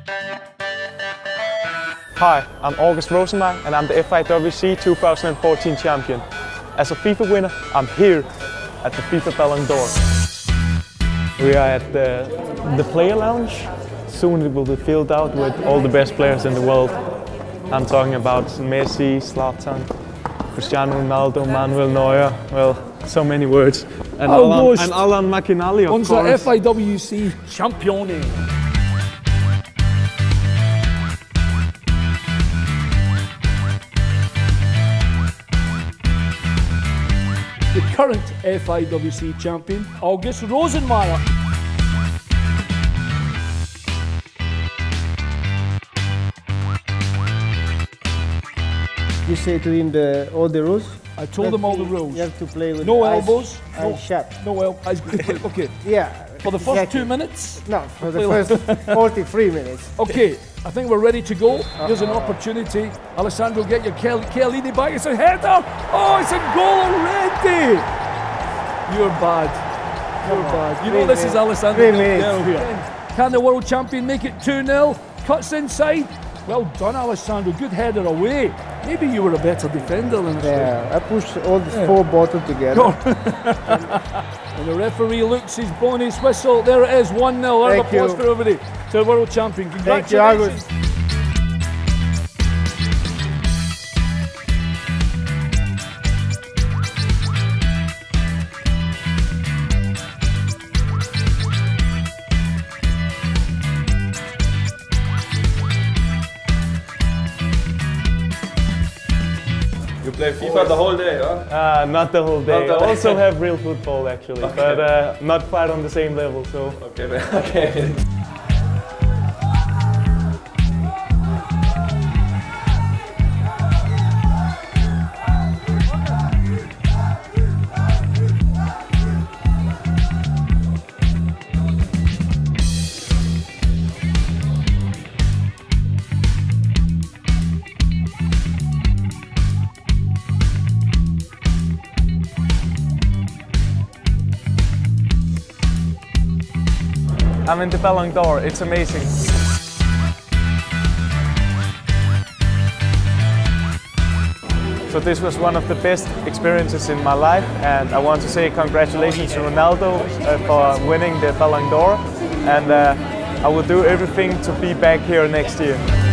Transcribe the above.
Hi, I'm August Rosenberg and I'm the FIWC 2014 champion. As a FIFA winner, I'm here at the FIFA Ballon d'Or. We are at the player lounge. Soon it will be filled out with all the best players in the world. I'm talking about Messi, Zlatan, Cristiano Ronaldo, Manuel Neuer, well, so many words. And Alan McInally, of Unser course. FIWC Champione. The current FIWC champion, August Rosenmeier. You say to him all the rules? I told him all the rules. You have to play with no eyes, elbows, eyes shut. no elbows. Okay. Yeah. For the first 2 minutes? No, for the first 43 minutes. Okay, I think we're ready to go. Here's an opportunity. Alessandro, get your Chiellini back. It's a header. Oh, it's a goal already. You're bad. You're bad. You know this is Alessandro Del Piero here. Can the world champion make it 2-0? Cuts inside. Well done, Alessandro. Good header away. Maybe you were a better defender than us. Yeah, I pushed all the four bottles together. And the referee looks, he's blowing his whistle. There it is, 1-0. Round of applause for everybody. To the world champion. Congratulations. Thank you, August. You play FIFA the whole day, huh? Not the whole day. Not the I also have real football actually, Okay. but not quite on the same level. So. Okay, okay. I'm in the Ballon d'Or, it's amazing. So this was one of the best experiences in my life, and I want to say congratulations to Ronaldo for winning the Ballon d'Or, and I will do everything to be back here next year.